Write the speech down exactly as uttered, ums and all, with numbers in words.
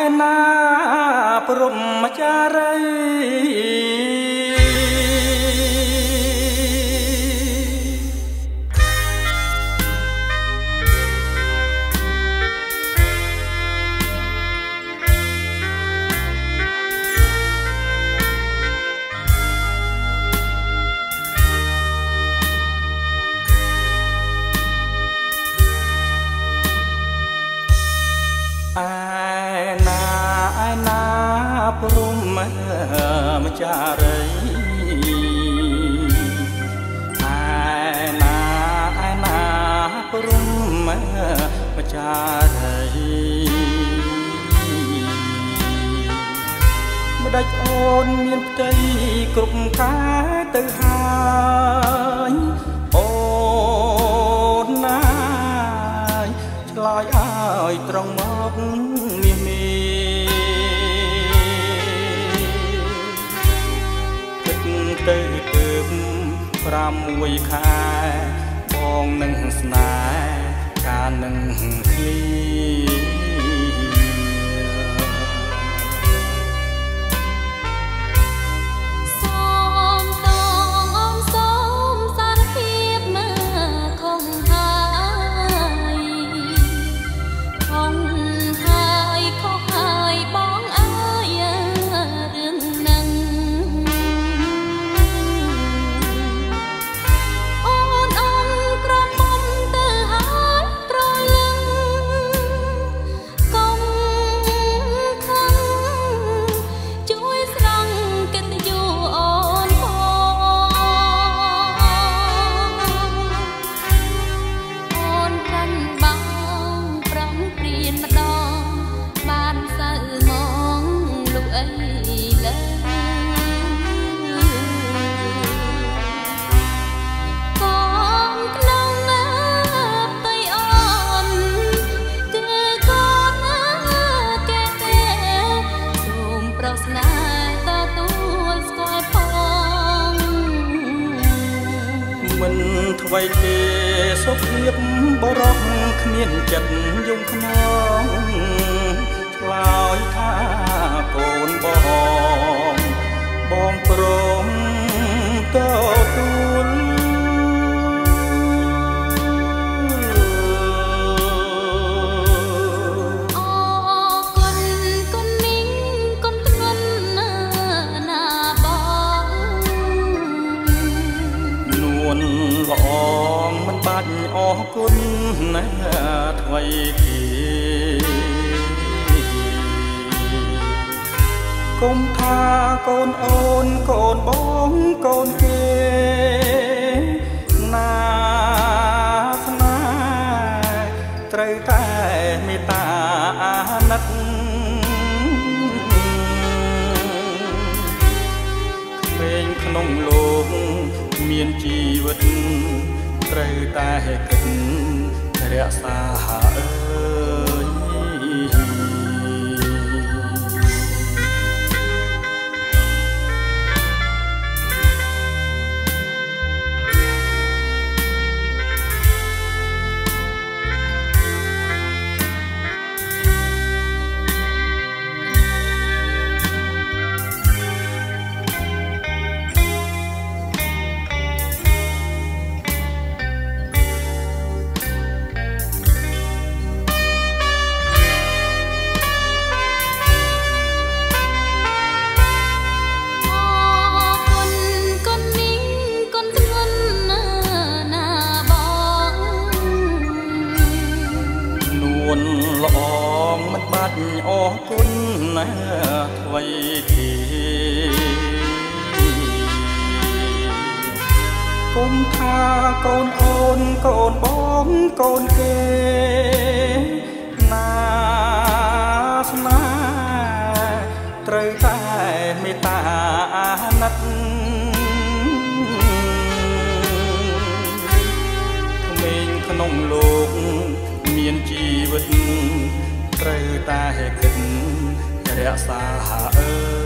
ណាព្រហ្មចារីឯណាឯណាព្រហ្មចារីឯណាឯណាព្រហ្មចារីម្ដេចអូនមានផ្ទៃគ្រប់កាយទៅហើយអូនណាឆ្លើយឲ្យត្រង់មកមាសមីគិតទៅទើបប្រាំមួយខែបងនឹងស្នេហ៍កាលនឹងគ្នាមិនថ្មីទេសុខភាពបរោះគ្មានចិត្តយំខ្នងឆ្លើយថាកូនបងបងព្រមទទួលល្អមិនបាច់អរគុណណាថ្មីទេគុំថាកូនអូនកូនបងកូនគេណាស្នេហ៍ត្រូវតែមេត្តាអាណិតក្មេងក្នុងលោកមានជីវិតត្រូវតែគិតរក្សាអើយល្អមិនបាច់អរគុណណាថ្មីទេគុំថាកូនអូនកូនបងកូនគេណាស្នេហ៍ត្រូវតែមេត្តាអាណិតក្មេងក្នុងលោកមានជីវិតត្រូវតែគិតរក្សាអើ